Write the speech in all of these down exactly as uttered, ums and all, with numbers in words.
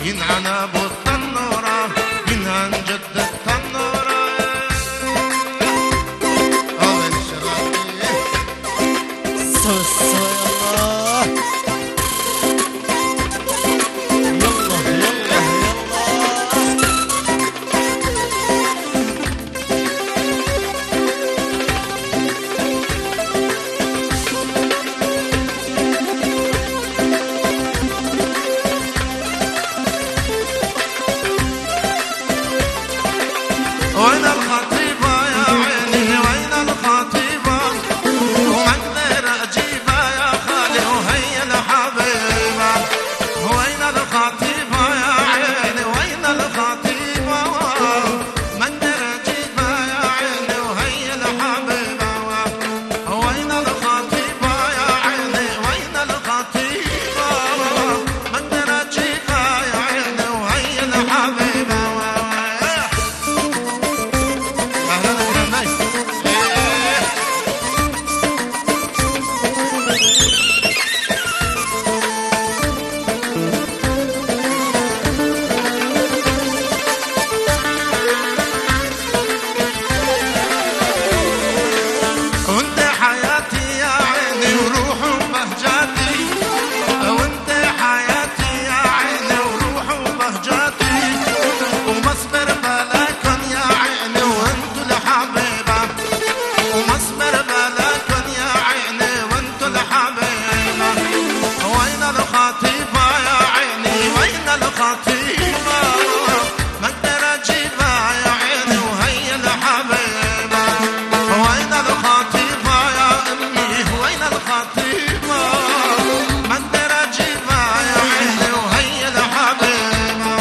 ينعنى بالتنورة ينهن جد التنورة أول شرابي سو سو يلا يلا وين الخطيبة يا عيني وين الخطيبة وما اقدر اجيبها يا خالي وهي الحبيبة وين الخطيبة يا عيني وين الخطيبة ما اقدر اجيبها يا عيني وهي الحبيبة وين الخطيبة يا عيني وين الخطيبة ما اقدر اجيبها يا عيني وهي الحبيبة وانت حياتي يا عيني وروح وبهجاتي وانت حياتي يا عيني وروح وبهجاتي ومصبر بلاكن يا عيني وانتو الحبيبة ومصبر بلاكن يا عيني وانتو الحبيبة وين الخطيبة يا عيني وين الخطيبة ما اقدر اجيبها يا عيني وهي الحبيبة وين الخطيبة يا امي وين الخطيبة ما اقدر اجيبها يا عيني وهي الحبيبة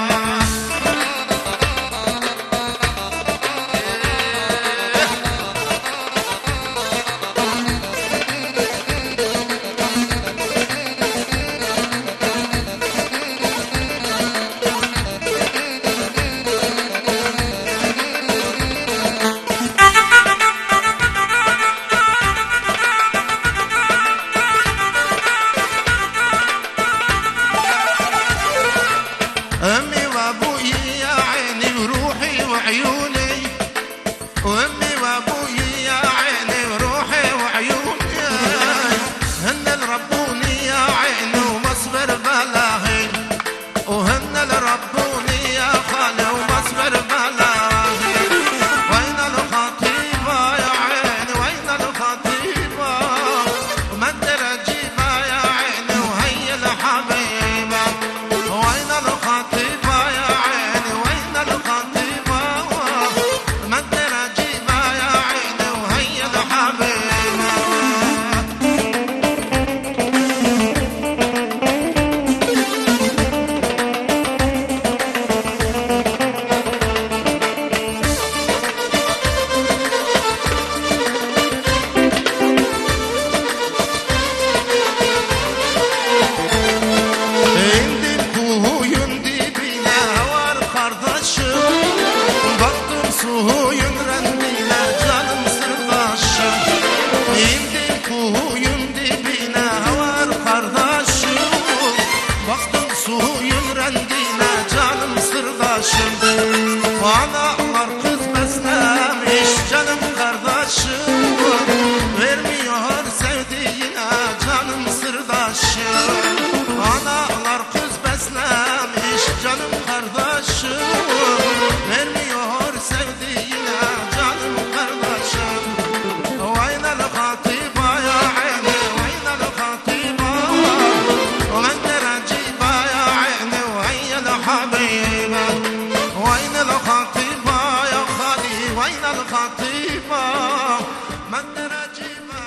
امي وابوي يا عيني وروحي وعيوني وامي وابوي يا عيني وروحي وعيوني هن اللي ربوني يا عيني ومصبر بلاهي وهن اللي ربوني يا خالي ومصبر بلاهي وين الخطيبة يا عيني وين الخطيبة وما اقدر اجيبها يا عيني وهي الحبيبة وين الخطيبة يا عيني وين الخطيبة ما اقدر اجيبها يا عيني وهي الحبيبة عندي الكوه يندي بينا هوار خردش بطل سهو ينرندينا جال مصرفاش عندي الكوه يندي بينا هوار خردش بطل سهو ينرندينا جال مصرفاش وانا مركز بس نامش جالم خردش vermiyor sevdiğine canım sırdaşım Analar kız beslemiş canım kardeşim Vermiyor sevdiğine canım kardeşim Vaynel khatiba ya ayni vaynel khatiba ومن درجيبا يا عيني وهي الحبيبة وين الخطيبة يا خالي وين الخطيبة من درجيبا